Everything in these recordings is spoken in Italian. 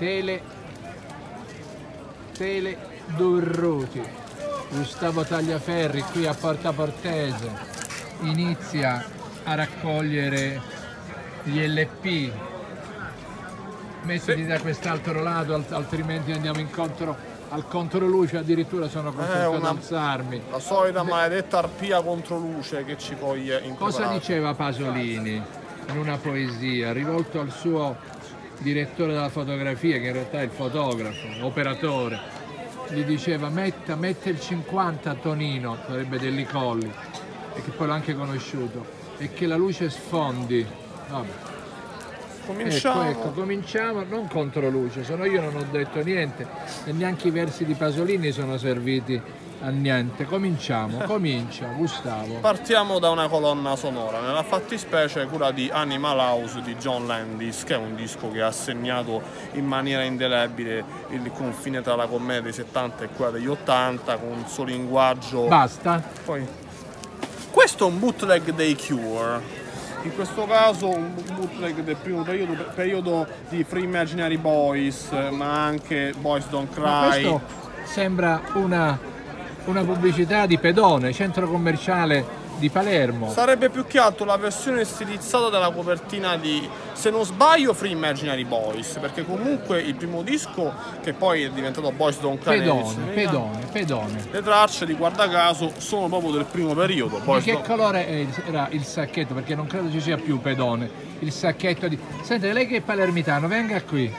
Tele Durruti. Gustavo Tagliaferri qui a Porta Portese inizia a raccogliere gli LP. Mettiti da quest'altro lato, altrimenti andiamo incontro al controluce, addirittura sono costretto ad alzarmi. La solita maledetta arpia controluce che ci coglie in Cosa diceva Pasolini in una poesia rivolto al suo direttore della fotografia, che in realtà è il fotografo, operatore? Gli diceva mette il 50 Tonino, sarebbe Delli Colli, e che poi l'ho anche conosciuto, e che la luce sfondi. Vabbè. Ecco, cominciamo, non contro luce, se no io non ho detto niente e neanche i versi di Pasolini sono serviti a niente. Comincia Gustavo. Partiamo da una colonna sonora, nella fattispecie quella di Animal House di John Landis, che è un disco che ha segnato in maniera indelebile il confine tra la commedia dei 70 e quella degli 80, con il suo linguaggio. Basta. Poi, questo è un bootleg dei Cure. In questo caso un bootleg del primo periodo di Free Imaginary Boys, ma anche Boys Don't Cry. Ma questo sembra una pubblicità di Pedone, centro commerciale di Palermo. Sarebbe più che altro la versione stilizzata della copertina di, se non sbaglio, Free Imaginary Boys, perché comunque il primo disco, che poi è diventato Boys Don't Cry, Pedone. Le tracce di guarda caso sono proprio del primo periodo. Di che colore era il sacchetto? Perché non credo ci sia più Pedone. Il sacchetto di... Senta, lei che è palermitano, venga qui.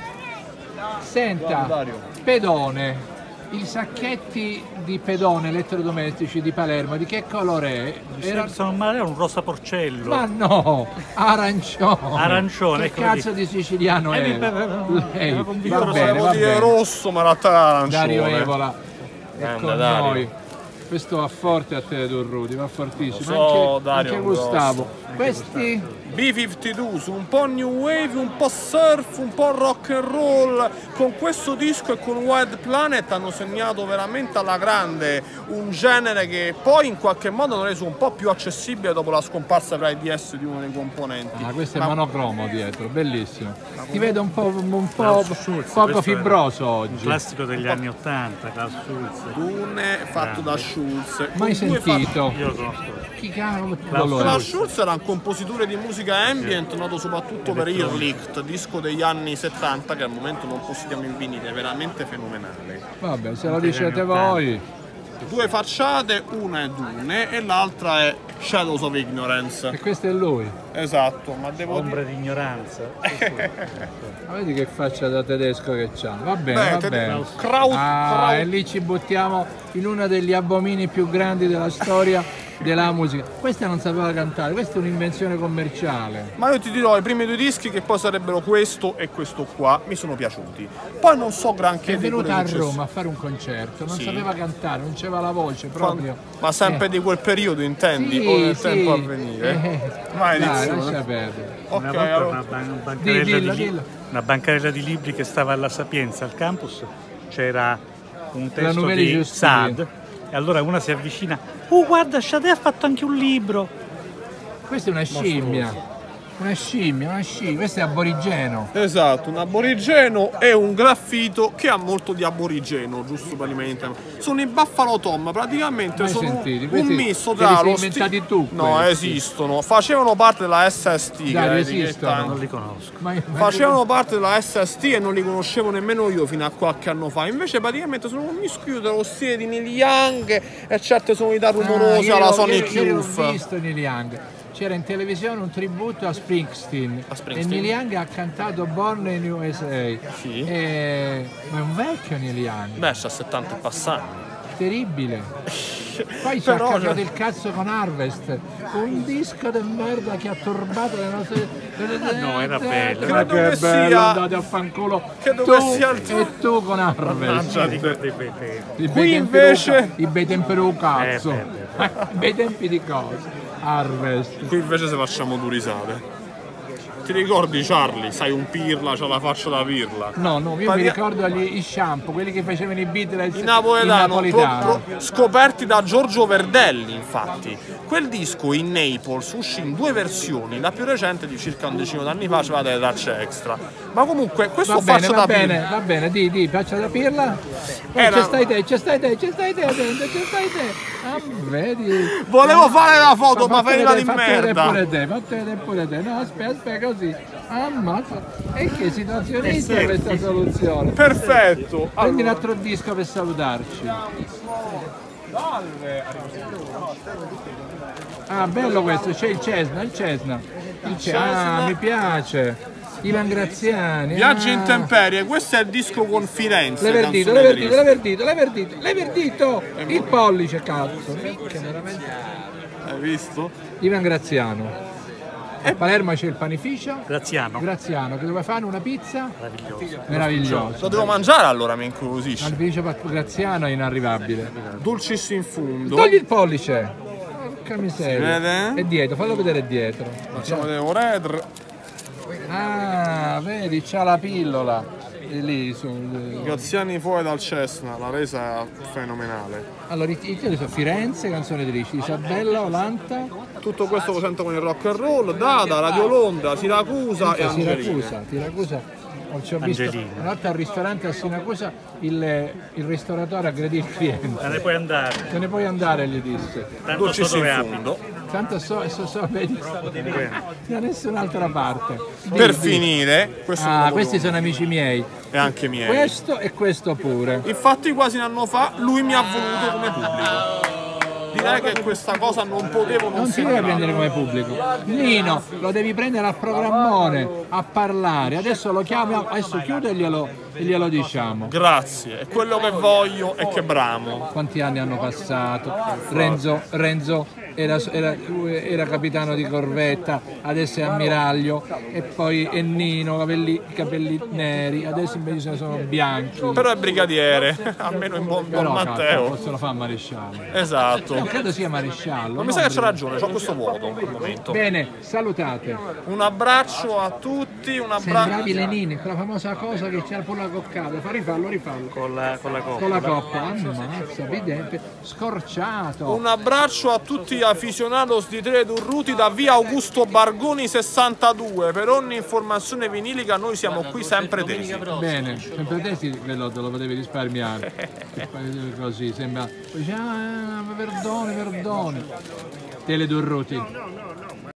Senta, Pedone. I sacchetti di Pedone elettrodomestici di Palermo, di che colore è? Era un rosa porcello. Ma no, arancione. Arancione. Che cazzo di siciliano è? Lei, va bene. Rosso, ma in realtà è arancione. Dario Evola è con noi. Questo va forte a te, Durruti, va fortissimo. Anche Gustavo. Questi B-52, un po' new wave, un po' surf, un po' rock and roll. Con questo disco e con Wild Planet hanno segnato veramente alla grande un genere che poi in qualche modo hanno reso un po' più accessibile dopo la scomparsa per AIDS di uno dei componenti. Questo è monocromo dietro, bellissimo. Ti vedo un po' poco fibroso oggi. Un classico degli anni 80, Klaus Schulze. Dune fatto da Schulze. Mai sentito? Io lo conosco. Chi cavolo? Klaus Schulze era un compositore di musica ambient, noto soprattutto per Irrlicht, disco degli anni 70 che al momento non possediamo in vinile, veramente fenomenale. Vabbè, se lo dicete voi. Due facciate, una è Dune e l'altra è Shadows of Ignorance. E questo è lui? Esatto, ma devo Ombre di ignoranza. Ma vedi che faccia da tedesco che c'ha. Va bene, va bene. E lì ci buttiamo in uno degli abomini più grandi della storia della musica. Questa non sapeva cantare, questa è un'invenzione commerciale. Ma io ti dirò, i primi due dischi, che poi sarebbero questo e questo qua, mi sono piaciuti. Poi non so granché. È venuta a Roma a fare un concerto, non sapeva cantare, non c'aveva la voce proprio. Ma sempre di quel periodo, intendi? O nel tempo a venire? Vai, lascia perdere. Una volta una bancarella di libri che stava alla Sapienza, al campus, c'era un testo di Sade. E allora una si avvicina, guarda, Sade ha fatto anche un libro. Questa è una scimmia. Una scimmia, questo è aborigeno. Esatto, un aborigeno e un graffito che ha molto di aborigeno, giusto per alimentare. Sono i Buffalo Tom, praticamente sono un misto tra li sei inventati tu. No, esistono. Facevano parte della SST. Esistono. Non li conosco. Facevano parte della SST e non li conoscevo nemmeno io fino a qualche anno fa. Invece praticamente sono un mischio dello stile di Neil Young e certe sonorità rumorose alla Sonic Youth. Io ho visto Neil Young. C'era in televisione un tributo a Springsteen. E Neil Young ha cantato Born in USA. Sì. Ma è un vecchio Neil Young. Beh, c'ha 70 passati. Terribile. Poi ci ha cambiato il cazzo con Harvest, un disco di merda che ha turbato le nostre. No, era bello. Credo che che bello, sia. andate a fanculo. Credo che sia il E tu con Harvest. Qui invece. I bei tempi del cazzo. I bei tempi di cosa? Harvest. Qui invece se facciamo due risate. Ti ricordi Charlie? Sai un pirla, c'ha la faccia da pirla. No, io mi ricordo i shampoo, quelli che facevano i Beatles in napoletano. Scoperti da Giorgio Verdelli, infatti. Quel disco in Naples uscì in 2 versioni, la più recente di circa un decino d'anni fa, c'era delle tracce extra. Ma comunque questo faccia da pirla. Va bene, di faccia da pirla. C'è stai te. Ah, vedi? Volevo fare la foto, ma veniva di merda. Fate pure te. No, aspetta, così. Ammazza. E che situazionista questa soluzione. Perfetto. Prendi un altro disco per salutarci. Ah, bello questo, c'è il Cesna. Ah, mi piace. Ivan Graziani. Viaggi in temperie, questo è il disco con Firenze. L'averdito. Il pollice, cazzo. Che veramente... Hai visto? Ivan Graziano. A Palermo c'è il panificio. Graziano, che dove fanno una pizza meravigliosa. Lo devo mangiare allora, mi incuriosisce. Il panificio Graziano è inarrivabile. Dulcis in fundo. Togli il pollice. Porca miseria. Vede? È dietro, fallo vedere dietro. Facciamo vedere un redr. Ah, vedi, c'ha la pillola. E lì Graziani fuori dal Cessna, la resa è fenomenale. Allora, i titoli sono Firenze, canzone di Isabella, Olanta. Tutto questo lo sento con il rock and roll, Dada, Radio Londra, Siracusa e Angelina. Siracusa. Ci ho visto una volta al ristorante a Siracusa il ristoratore aggredì il cliente. Te ne puoi andare. Te ne puoi andare, gli disse. Tanto ci si in fondo. Tanto so vedi, da nessun'altra parte. Per finire, questi sono amici miei. E anche miei. Questo e questo pure. Infatti quasi un anno fa lui mi ha voluto come pubblico. Direi che questa cosa non potevo non si deve prendere come pubblico. Nino, lo devi prendere al programmone a parlare. Adesso lo chiamo, adesso chiudo e glielo diciamo. Grazie, è quello che voglio e che bramo. Quanti anni hanno passato? Renzo era capitano di corvetta, adesso è ammiraglio, e poi è Nino, capelli neri, adesso invece sono bianchi. Però è brigadiere, almeno in Don Matteo. Forse lo fa maresciallo. Esatto. Non credo sia maresciallo. Ma mi sa che c'ha ragione, c'ho questo vuoto al momento. Bene, salutate. Un abbraccio a tutti, un abbraccio. Sembravi Lenini, quella famosa cosa che c'era pure la coccata. Rifallo. Con la coppa. Con la coppa, ammazza, evidente, scorciato. Un abbraccio a tutti gli aficionados di Tele Durruti da via Augusto Bargoni 62. Per ogni informazione vinilica noi siamo qui sempre tesi. Bene, sempre tesi te lo potevi risparmiare. Così sembra. Perdoni. Tele Durruti.